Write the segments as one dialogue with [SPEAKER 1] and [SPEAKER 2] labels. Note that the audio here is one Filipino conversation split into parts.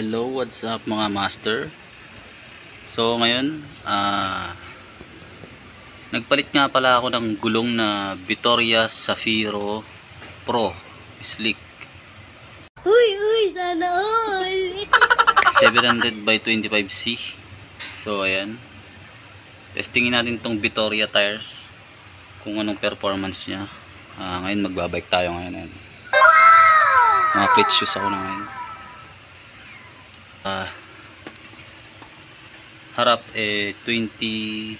[SPEAKER 1] Hello, what's up mga master? So ngayon, nagpalit nga pala ako ng gulong na Vittoria Zafiro Pro Slick
[SPEAKER 2] Uy, sana all!
[SPEAKER 1] 700 by 25C. So ayan, testingin natin tong Vittoria tires kung anong performance niya. Ngayon magbabike tayo ngayon. Ayan. Mga plate shoes ako na ngayon. Harap 23.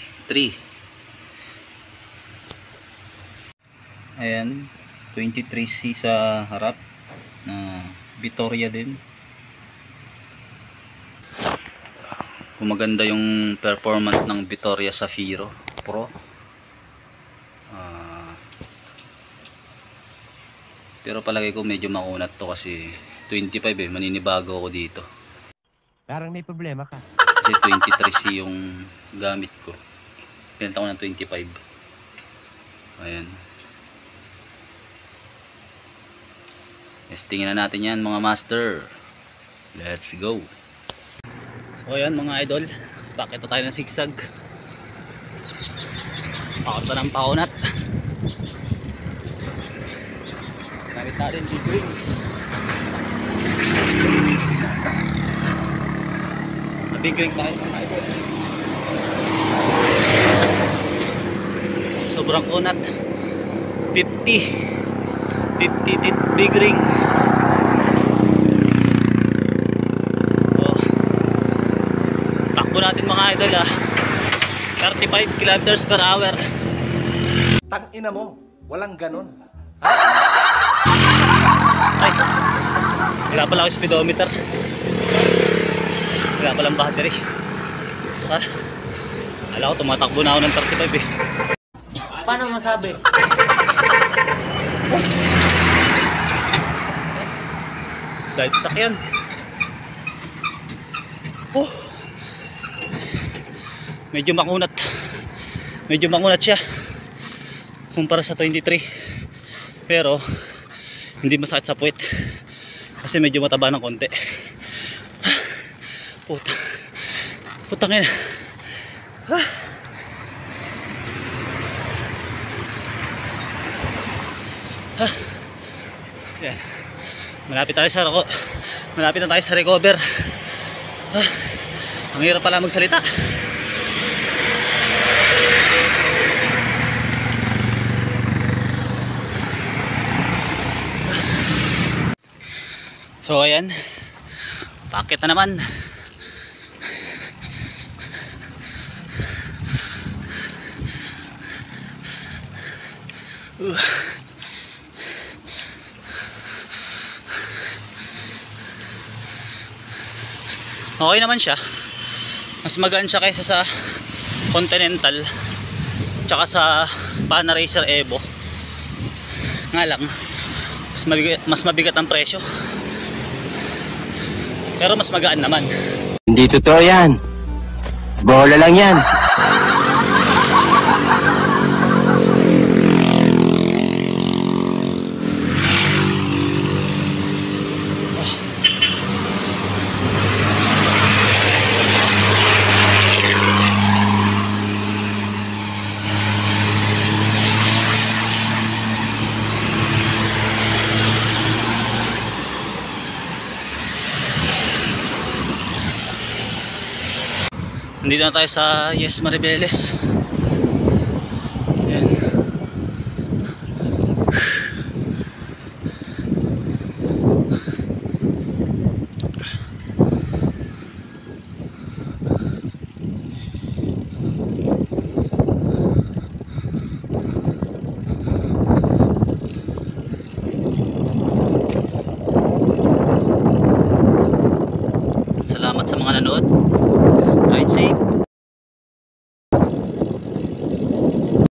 [SPEAKER 1] Ayan, 23C sa harap na Vittoria din. Kung maganda yung performance ng Vittoria Zafiro Pro. Pero palagay ko medyo makunat to kasi 25 maninibago ako dito.
[SPEAKER 3] Parang may problema ka.
[SPEAKER 1] Kasi 23C yung gamit ko. Pinalitan ko ng 25. Ayan. Testingin na natin yan mga master. Let's go. So ayan mga idol, bakit tayo ng sigsag. Pakot pa ng paunat. Gamit natin big-ring. Big-ring tayo mga idol. Sobrang kunat. 50 big-ring. Takbo natin mga idol 35 kilometers per hour.
[SPEAKER 3] Tangina mo, walang ganon.
[SPEAKER 1] Ay, wala pala ako speedometer. Wala palang battery. Alam ko tumatakbo na ako ng 35
[SPEAKER 3] Paano masabi?
[SPEAKER 1] Dahil sakyan. Medyo makunat. Medyo makunat siya kumpara sa 23. Pero hindi masakit sa puwet kasi medyo mataba ng konti. Putang ina. Yan. Malapit na tayo sa recover. Ang hirap pala magsalita. So ayan, pakit na naman. Okay naman siya. Mas magaan siya kaysa sa Continental tsaka sa Pana Racer Evo. Nga lang, mas mabigat ang presyo. Pero mas magaan naman.
[SPEAKER 3] Hindi totoo yan. Bola lang yan.
[SPEAKER 1] Nandito na tayo sa Yes Maribeles. Ayan. Salamat sa mga nanood.